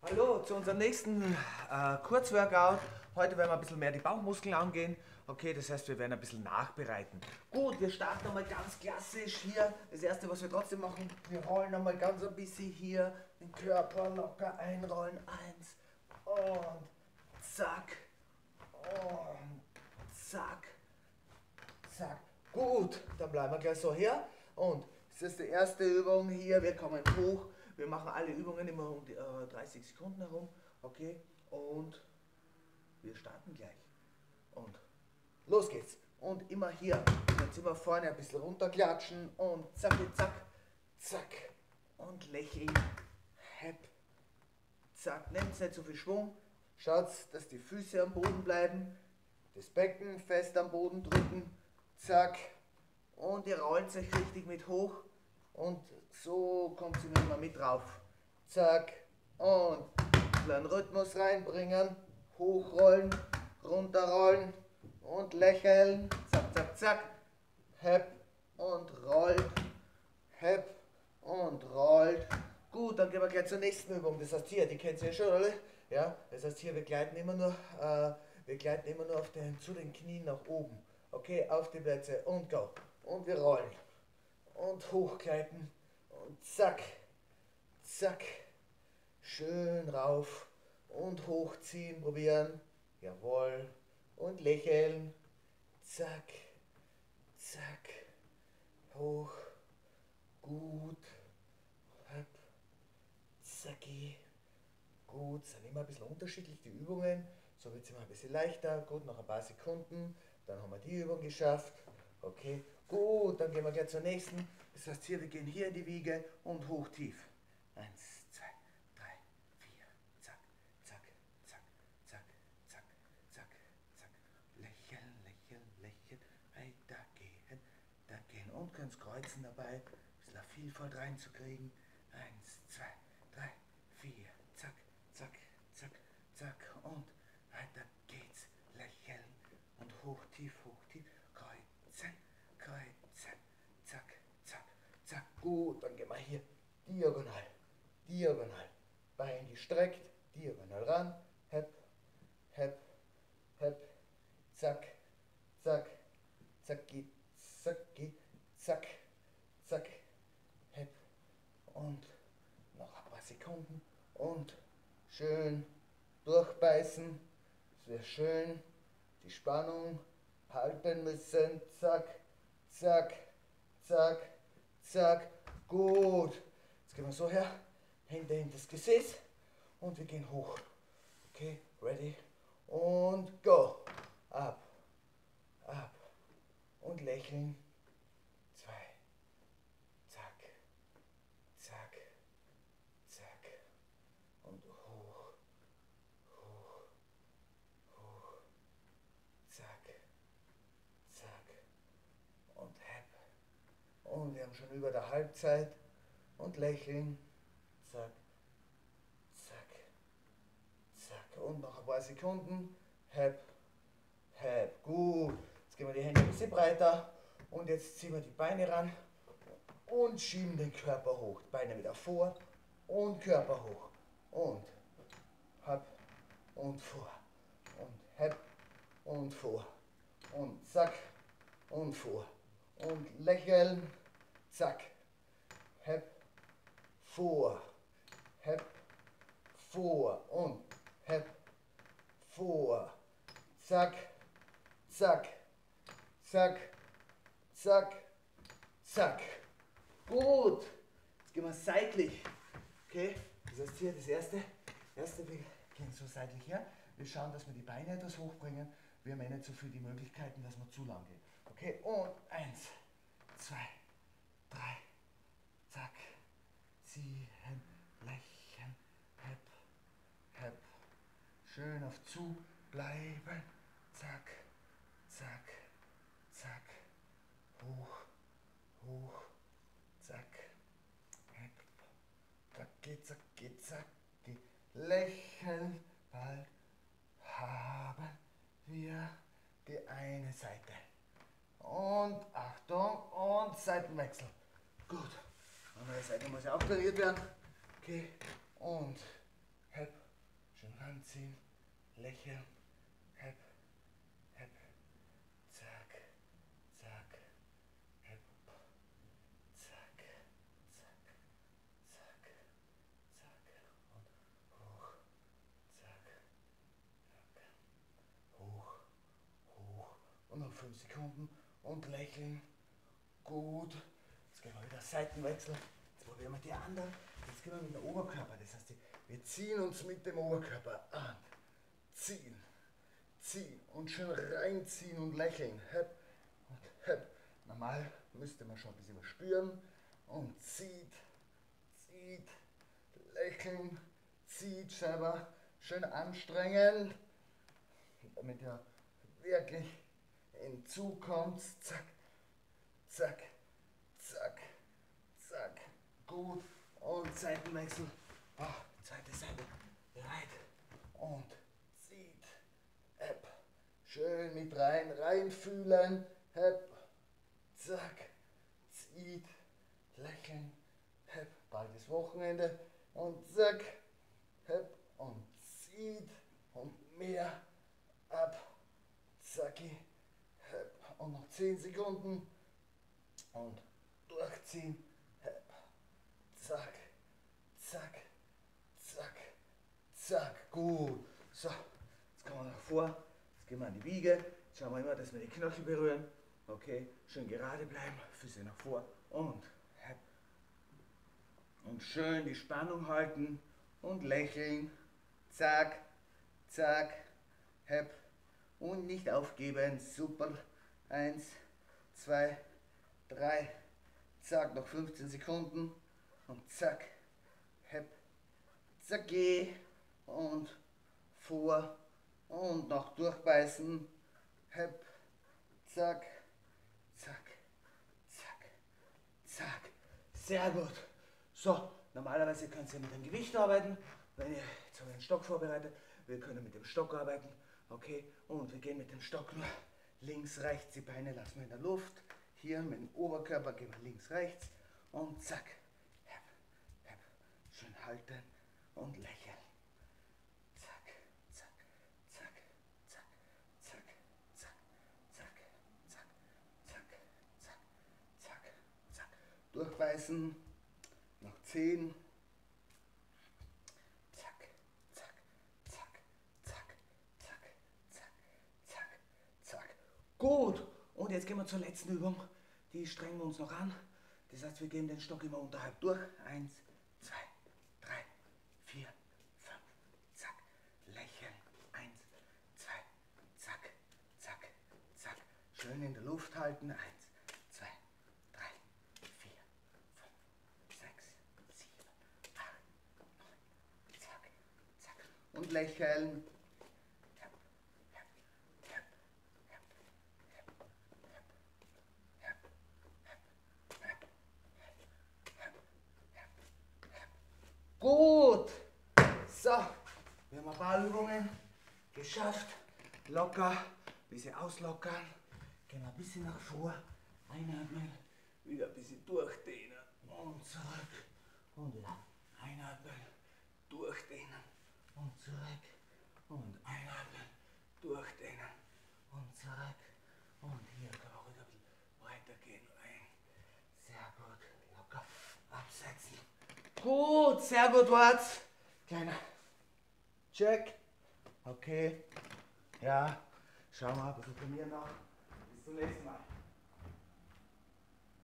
Hallo zu unserem nächsten Kurzworkout. Heute werden wir ein bisschen mehr die Bauchmuskeln angehen. Okay, das heißt, wir werden ein bisschen nachbereiten. Gut, wir starten einmal ganz klassisch hier. Das erste, was wir trotzdem machen, wir rollen einmal ganz ein bisschen hier den Körper locker einrollen. Eins und zack und zack, zack. Gut, dann bleiben wir gleich so hier. Und das ist die erste Übung hier. Wir kommen hoch. Wir machen alle Übungen immer um die 30 Sekunden herum. Okay, und wir starten gleich. Und los geht's. Und immer hier. Jetzt immer vorne ein bisschen runterklatschen. Und zack, zack, zack. Und lächeln. Hepp. Zack. Nehmt nicht so viel Schwung. Schaut, dass die Füße am Boden bleiben. Das Becken fest am Boden drücken. Zack. Und ihr rollt euch richtig mit hoch. Und so kommt sie immer mit drauf. Zack. Und einen Rhythmus reinbringen. Hochrollen, runterrollen und lächeln. Zack, zack, zack. Hepp und rollt. Hepp und rollt. Gut, dann gehen wir gleich zur nächsten Übung. Das heißt hier, die kennt ihr ja schon, oder? Ja, das heißt hier, wir gleiten immer nur auf zu den Knien nach oben. Okay, auf die Plätze und go. Und wir rollen. Und hochgleiten. Und zack, zack. Schön rauf. Und hochziehen, probieren. Jawohl. Und lächeln. Zack, zack. Hoch. Gut. Hopp. Zacki. Gut, sind immer ein bisschen unterschiedlich die Übungen. So wird es immer ein bisschen leichter. Gut, noch ein paar Sekunden. Dann haben wir die Übung geschafft. Okay, gut, dann gehen wir gleich zur nächsten. Das heißt hier, wir gehen hier in die Wiege und hoch tief. Eins, zwei, drei, vier. Zack, zack, zack, zack, zack, zack, zack. Lächeln, lächeln, lächeln. Weitergehen, da gehen. Und könnt kreuzen dabei. Ein bisschen Vielfalt reinzukriegen. Eins, zwei, drei, vier. Zack, zack, zack, zack. Und weiter geht's. Lächeln und hoch, tief, kreuzen, kreuzen, zack, zack, zack. Gut, dann gehen wir hier diagonal, diagonal. Bein gestreckt, diagonal ran, hepp, hepp, hepp, zack, zack, zacki, zacki, zack, zack, hepp. Und noch ein paar Sekunden und schön durchbeißen. Das wäre schön. Die Spannung halten müssen. Zack, zack, zack, zack. Gut. Jetzt gehen wir so her. Hände in das Gesäß. Und wir gehen hoch. Okay, ready. Und go. Ab, ab. Und lächeln. Zwei. Zack, zack, zack. Und hoch, hoch, hoch. Zack, zack und hepp. Und wir haben schon über der Halbzeit und lächeln. Zack, zack, zack. Und noch ein paar Sekunden. Hepp, hepp. Gut. Jetzt gehen wir die Hände ein bisschen breiter. Und jetzt ziehen wir die Beine ran und schieben den Körper hoch. Beine wieder vor und Körper hoch. Und hepp und vor. Und hepp und vor. Und zack und vor. Und lächeln, zack, hepp, vor, hepp, vor und hepp, vor, zack, zack, zack, zack, zack. Gut, jetzt gehen wir seitlich. Okay, das heißt hier das erste, wir gehen so seitlich her. Wir schauen, dass wir die Beine etwas hochbringen. Wir haben nicht so viel die Möglichkeiten, dass wir zu lang gehen. Okay, und eins, zwei, drei, zack, ziehen, lächeln, hepp, hepp. Schön auf zu bleiben. Zack, zack, zack, hoch, hoch, zack, hepp, zacki, zacki, zacki, lächeln, bald haben wir die eine Seite. Und Achtung und Seitenwechsel. Gut. Andere Seite muss ja auch trainiert werden. Okay. Und hep, schön ranziehen, lächeln, hep, hep, zack, zack, hep, zack, zack, zack, zack und hoch, zack, zack, hoch, hoch und noch 5 Sekunden und lächeln. Gut. Jetzt gehen wir wieder Seitenwechsel. Jetzt probieren wir die anderen. Jetzt gehen wir mit dem Oberkörper. Das heißt, wir ziehen uns mit dem Oberkörper an. Ziehen, ziehen und schön reinziehen und lächeln. Hep und hep. Normal müsste man schon ein bisschen was spüren. Und zieht, zieht, lächeln, zieht selber. Schön anstrengen, damit ihr wirklich in Zug kommt. Zack, zack, zack, zack. Gut. Und Seitenwechsel. Zweite Seite. Bereit. Und zieht. Hep. Schön mit reinfühlen. Hep. Zack. Zieht. Lächeln. Hep. Bald ist Wochenende. Und zack. Hep. Und zieht. Und mehr. Ab. Zacki. Hep. Und noch 10 Sekunden. Und durchziehen. Hep. Zack. Zack. Zack. Zack. Gut. So. Jetzt kommen wir nach vor. Jetzt gehen wir an die Wiege. Jetzt schauen wir immer, dass wir die Knöchel berühren. Okay. Schön gerade bleiben. Füße nach vor. Und hep. Und schön die Spannung halten. Und lächeln. Zack. Zack. Hep. Und nicht aufgeben. Super. 1, 2, 3. Zack. Noch 15 Sekunden. Und zack. Hep. Zack. Und vor. Und noch durchbeißen. Hep. Zack. Zack. Zack. Zack. Sehr gut. So, normalerweise könnt ihr mit dem Gewicht arbeiten. Wenn ihr, jetzt habe ich einen Stock vorbereitet, wir können mit dem Stock arbeiten. Okay, und wir gehen mit dem Stock nur links, rechts, die Beine lassen wir in der Luft. Hier mit dem Oberkörper gehen wir links, rechts und zack. Hep, hep. Schön halten und lächeln. Zack, zack, zack, zack, zack, zack, zack, zack, zack, zack, zack, zack. Durchbeißen. Noch 10. Zack, zack, zack, zack, zack, zack, zack, zack. Gut. Und jetzt gehen wir zur letzten Übung. Die strengen wir uns noch an. Das heißt, wir gehen den Stock immer unterhalb durch. 1, 2, 3, 4, 5. Zack. Lächeln. 1, 2, zack, zack, zack. Schön in der Luft halten. 1, 2, 3, 4, 5, 6, 7, 8, 9. Zack, zack. Und lächeln. Gut. So, wir haben ein paar Übungen geschafft. Locker, ein bisschen auslockern. Gehen wir ein bisschen nach vor. Einatmen, wieder ein bisschen durchdehnen und zurück. Und wieder einatmen, durchdehnen und zurück. Und einatmen, durchdehnen und zurück. Und hier können wir ruhig ein bisschen weiter gehen. Sehr gut, locker absetzen. Gut, sehr gut war's. Kleiner Check. Okay. Ja, schauen wir, ein bisschen trainieren noch. Bis zum nächsten Mal.